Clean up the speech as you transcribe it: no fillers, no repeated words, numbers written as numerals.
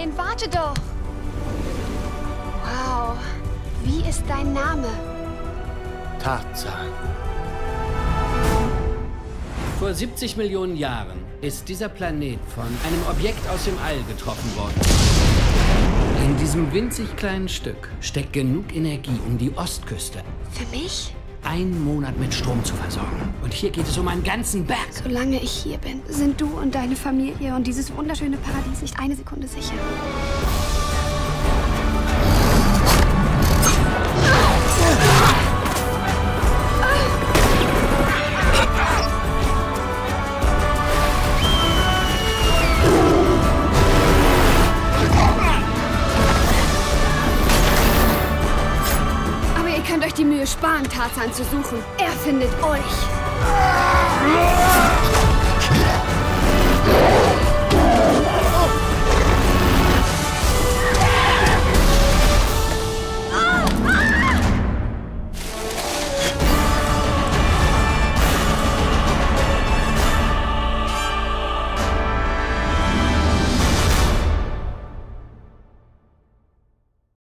Nein, warte doch. Wow. Wie ist dein Name? Tarzan. Vor 70 Millionen Jahren ist dieser Planet von einem Objekt aus dem All getroffen worden. In diesem winzig kleinen Stück steckt genug Energie, um die Ostküste Für mich? einen Monat mit Strom zu versorgen. Und hier geht es um einen ganzen Berg. Solange ich hier bin, sind du und deine Familie und dieses wunderschöne Paradies nicht eine Sekunde sicher. Ihr könnt euch die Mühe sparen, Tarzan zu suchen. Er findet euch.